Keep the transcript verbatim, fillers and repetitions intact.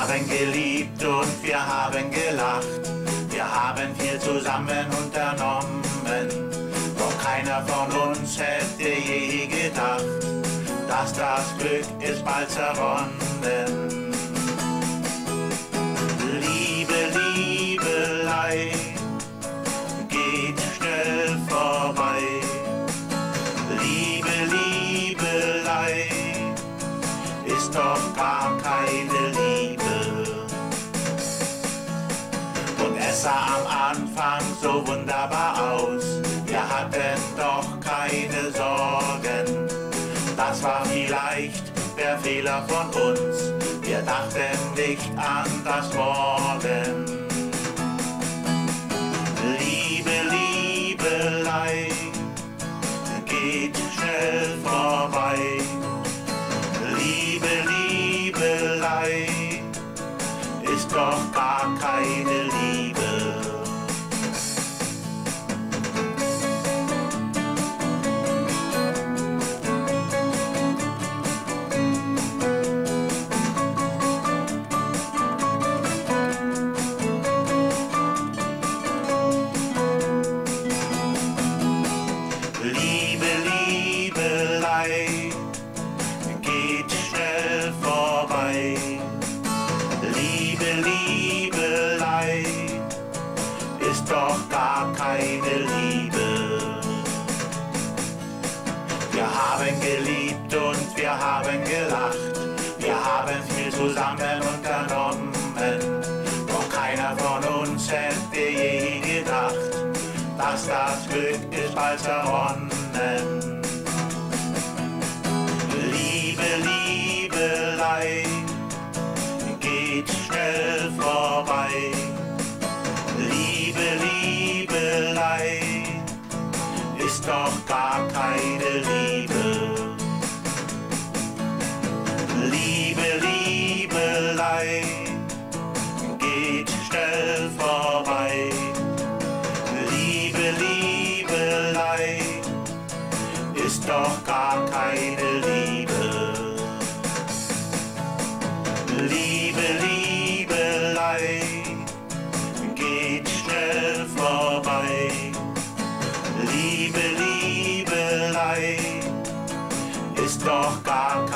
haben geliebt und wir haben gelacht. Wir haben viel zusammen unternommen, doch keiner von uns hätte je gedacht, dass das Glück ist bald zerronnen. Liebe, Liebelei, geht schnell vorbei. Liebe, Liebelei, ist doch gar keine Liebe. Und es sah am Anfang so wunderbar aus, wir hatten doch keine Sorgen. Das war vielleicht der Fehler von uns, wir dachten nicht an das Morgen. Liebe, Liebelei, geht schnell vorbei. Liebe, Liebelei, ist doch gar keine Liebe. Liebe, Liebelei, geht schnell vorbei. Liebe, Liebelei, ist doch gar keine Liebe. Wir haben geliebt und wir haben gelacht. Wir haben viel zusammen unternommen, doch keiner von uns hätte je gedacht, dass das Glück ist bald zerronnen. Liebe, Liebelei, geht schnell vorbei. Liebe, Liebelei, ist doch gar keine Liebe. Liebe, Liebelei, geht schnell vorbei. Liebe, Liebelei, ist doch gar keine Liebe. Liebe, Liebelei, geht schnell vorbei. Liebe, Liebelei, ist doch gar keine Liebe.